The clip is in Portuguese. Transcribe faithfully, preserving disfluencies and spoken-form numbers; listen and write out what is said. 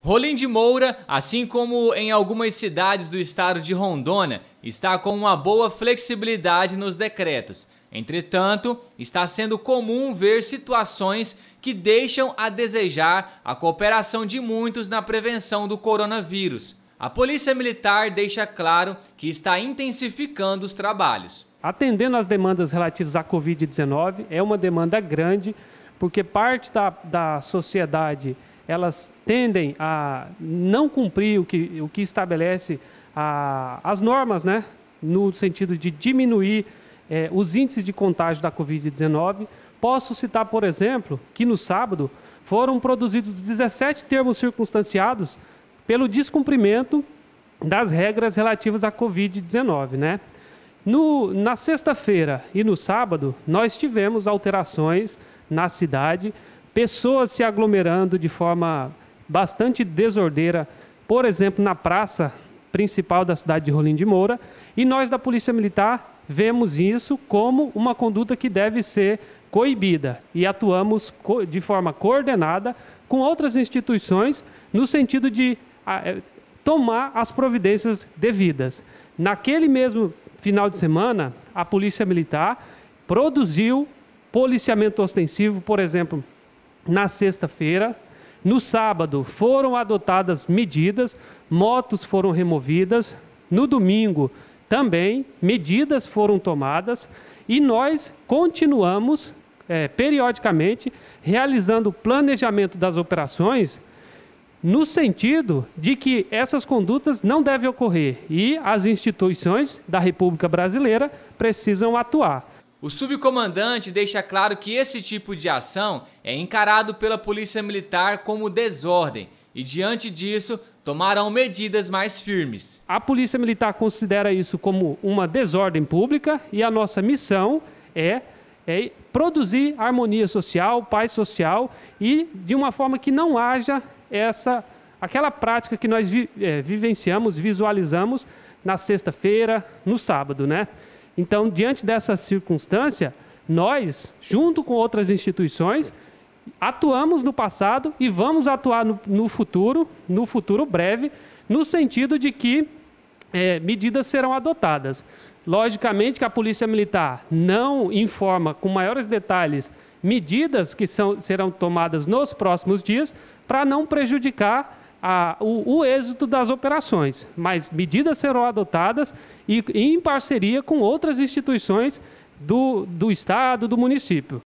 Rolim de Moura, assim como em algumas cidades do estado de Rondônia, está com uma boa flexibilidade nos decretos. Entretanto, está sendo comum ver situações que deixam a desejar a cooperação de muitos na prevenção do coronavírus. A Polícia Militar deixa claro que está intensificando os trabalhos. Atendendo às demandas relativas à covid dezenove, é uma demanda grande, porque parte da, da sociedade, elas tendem a não cumprir o que, o que estabelece a, as normas, né? No sentido de diminuir eh, os índices de contágio da covid dezenove. Posso citar, por exemplo, que no sábado foram produzidos dezessete termos circunstanciados pelo descumprimento das regras relativas à covid dezenove, né? No, na sexta-feira e no sábado, nós tivemos alterações na cidade, pessoas se aglomerando de forma bastante desordeira, por exemplo, na praça principal da cidade de Rolim de Moura, e nós da Polícia Militar vemos isso como uma conduta que deve ser coibida e atuamos de forma coordenada com outras instituições no sentido de tomar as providências devidas. Naquele mesmo final de semana, a Polícia Militar produziu policiamento ostensivo, por exemplo, na sexta-feira. No sábado foram adotadas medidas, motos foram removidas. No domingo também medidas foram tomadas e nós continuamos é, periodicamente realizando o planejamento das operações no sentido de que essas condutas não devem ocorrer e as instituições da República Brasileira precisam atuar. O subcomandante deixa claro que esse tipo de ação é encarado pela Polícia Militar como desordem e, diante disso, tomarão medidas mais firmes. A Polícia Militar considera isso como uma desordem pública e a nossa missão é, é produzir harmonia social, paz social e de uma forma que não haja essa, aquela prática que nós vi, é, vivenciamos, visualizamos na sexta-feira, no sábado, né? Então, diante dessa circunstância, nós, junto com outras instituições, atuamos no passado e vamos atuar no, no futuro, no futuro breve, no sentido de que é, medidas serão adotadas. Logicamente que a Polícia Militar não informa com maiores detalhes medidas que são, serão tomadas nos próximos dias para não prejudicar a, o, o êxito das operações, mas medidas serão adotadas e, em parceria com outras instituições do, do Estado, do município.